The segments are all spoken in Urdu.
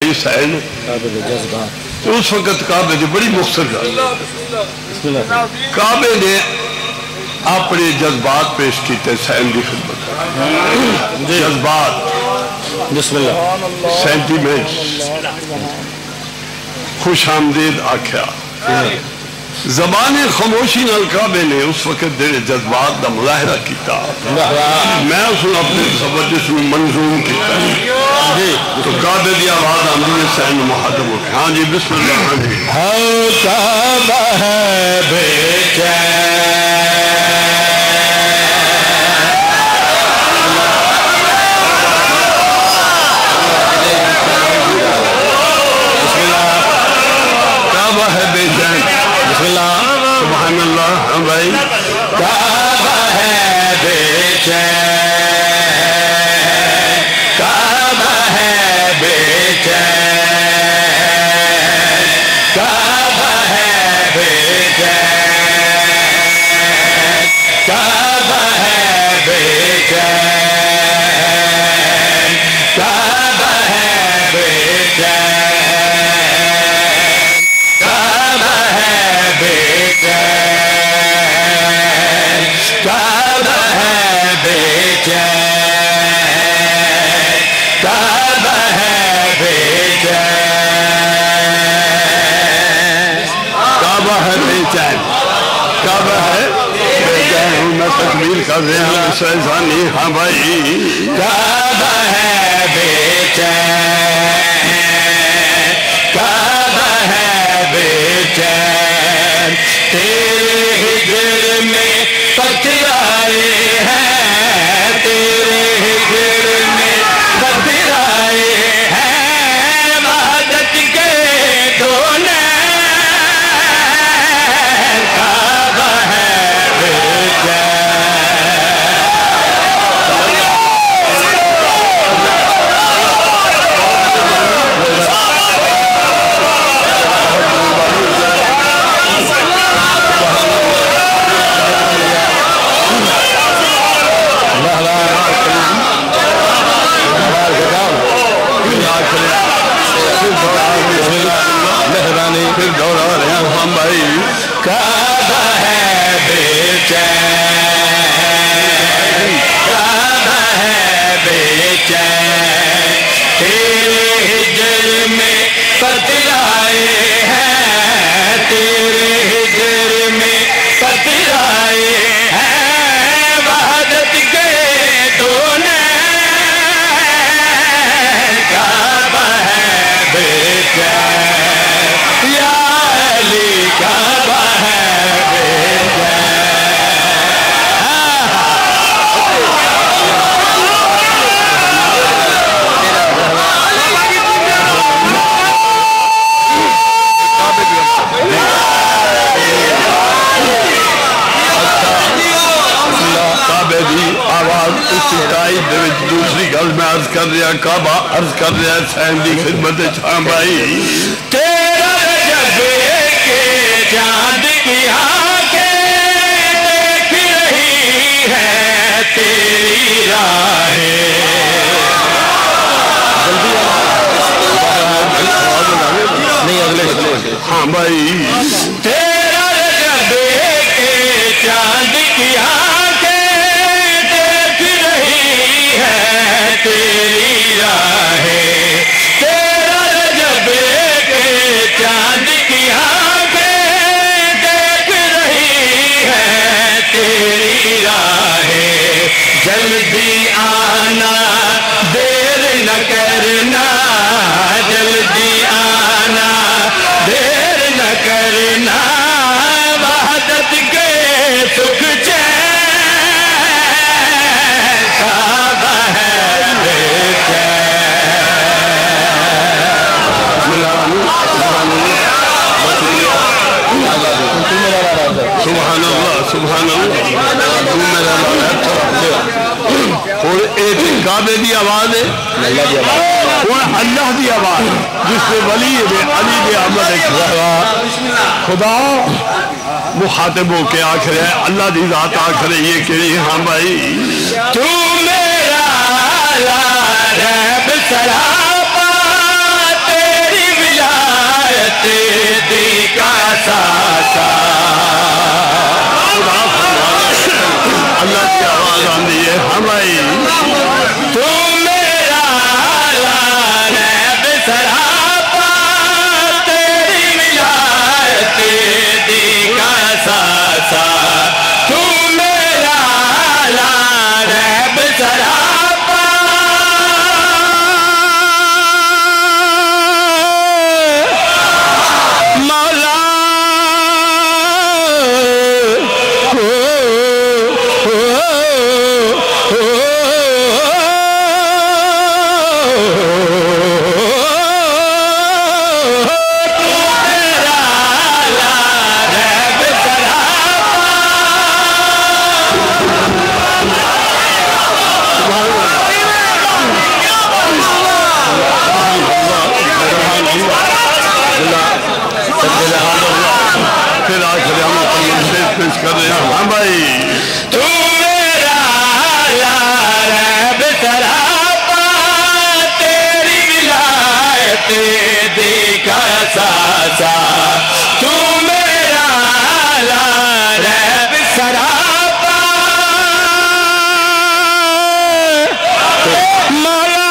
سائن تو اس وقت کعبے دی بڑی مختصر کعبے نے اپنے جذبات پیش کیتے سائن دی خدمت جذبات بسم اللہ سینٹیمنٹ خوش آمدید آکھیا زبان خاموشی نال کعبے نے اس وقت دیر جذبات دا مظاہرہ کیتا میں اس نے اپنے توجہ سے منظوم کیتا تو کعبے دی آواز آمدی ہے سین محادم ہو ہاں جی بسم اللہ ہاں کعبہ ہے بے سبحان اللہ ہاں بھائی کعبہ ہے بے چین کعبہ ہے بے چین کعبہ ہے بے چین کعبہ ہے بے چین کعبہ ہے بے چین کعبہ ہے بے کعبہ ہے بے چین کعبہ ہے بے چین کعبہ ہے بے چین کعبہ ہے بے چین میں تکبیر کر رہا ہوں سیزانی ہاں بھائی کعبہ ہے بے چین کعبہ ہے بے چین تیرے ہجر میں پتھر آئے ہیں تیرے ہجر میں پتھر آئے ہیں وحدت کے دونوں کعبہ ہے بے پھر دوڑا رہے ہیں ہم بھائی کعبہ ہے بے چین کعبہ ہے بے چین تیرے ہجر میں پتھر آئے ہیں تیرے ہجر میں پتھر آئے ہیں وحدت کے دونوں کعبہ ہے بے چین یا علی کعبہ ہے بے کعبے دی آواز اسی تائید دے وچ دوسری گل میں عرض کر رہا کعبہ عرض کر رہا سین دی خدمت چھاں بھائی تیرا جب کے چاند کی آنکھیں دیکھ رہی ہے تیری راہیں نہیں اگلے ہاں بھائی تیرا جب کے چاند کی آنکھیں دیکھ رہی ہے تیری راہیں تیرا جب کے چاند کی آنکھیں دیکھ رہی ہے تیری راہیں جلدی آنا دیر نہ کرنا جلدی آنا دیر نہ کرنا وحدت کے سکھ چین کعبہ ہے بے سبحان اللہ سبحان اللہ تو میرا اور ایک کعبے دی آواز ہے اور اللہ دی آواز جس سے ولی علی دے احمد خدا مخاطب ہو کے آخر ہے اللہ دی ذات آخر ہے یہ کہ ہاں بھائی تو میرا رب سراپا دیکھا ساسا تو میرا ریب سراپا مولا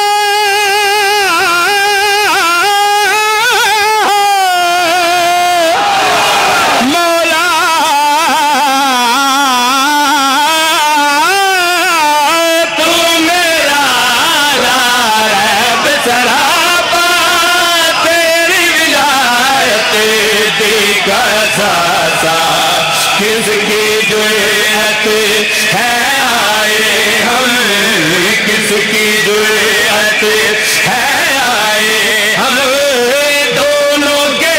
مولا تو میرا ریب سراپا تیری ولایت دیکھا ساسا کس کی جرأت ہے آئے ہم کس کی جرأت ہے آئے ہم دونوں کے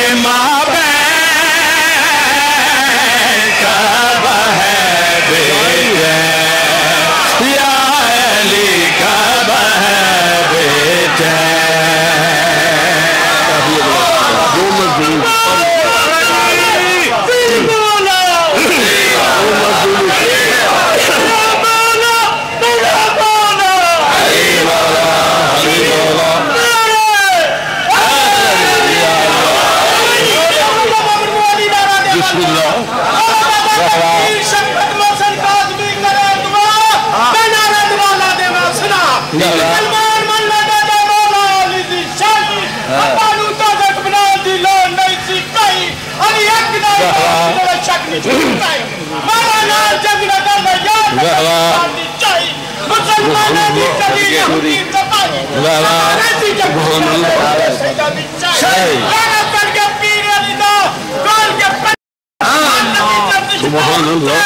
مابین کعبہ ہے بے چین یا علی کعبہ ہے بے بسم اللہ سبحان اللہ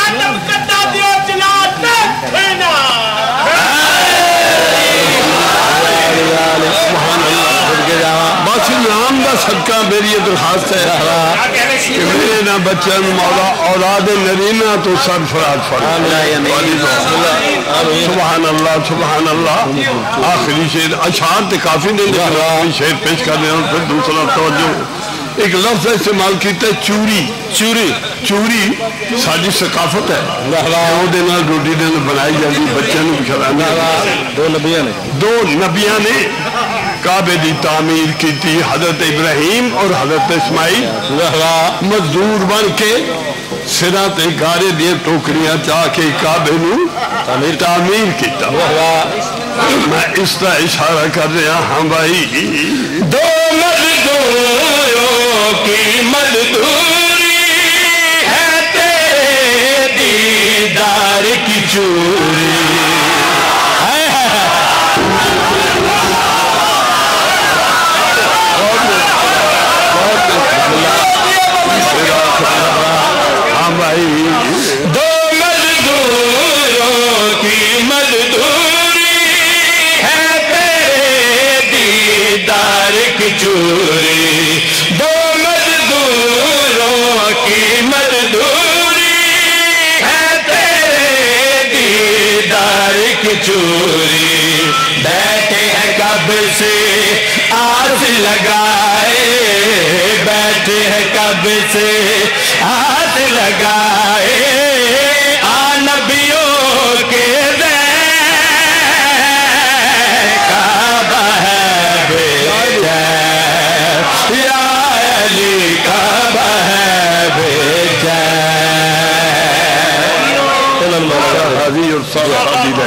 بس نام دا صدقہ میری یہ درخواست ہے کہ میرے نہ بچن مولا اولاد نرینہ تو سرفراز فرما سبحان اللہ سبحان اللہ آخری شعر اشعار تے کافی نہیں لیکن شعر پیش کر رہے ہیں پھر دوسرا توجہ ایک لفظ استعمال کیتا ہے چوری چوری چوری ساری ثقافت ہے روٹی بنائی جاتی بچوں کو کھلانا دو نبیاں نے کعبے دی تعمیر کی تھی حضرت ابراہیم اور حضرت اسماعیل مزدور بن کے سراں تے گارے دیے ٹوکریاں چاہ کے کعبے نو تعمیر کیتا میں اس طرح اشارہ کر رہا ہاں بھائی دو مزدوروں کی مزدوری ہے تیرے دیدار کی چوری ہاں بھائی دو مزدوروں کی مزدوری ہے تیرے دیدار کی چوری دو مزدوروں کی مزدوری ہے تیرے دیدار کی چوری بیٹھے ہیں کب سے آس لگائے بیٹھے ہیں کب سے آس لگائے نبیوں کے کعبہ ہے بے چین یا علی کعبہ ہے بے چین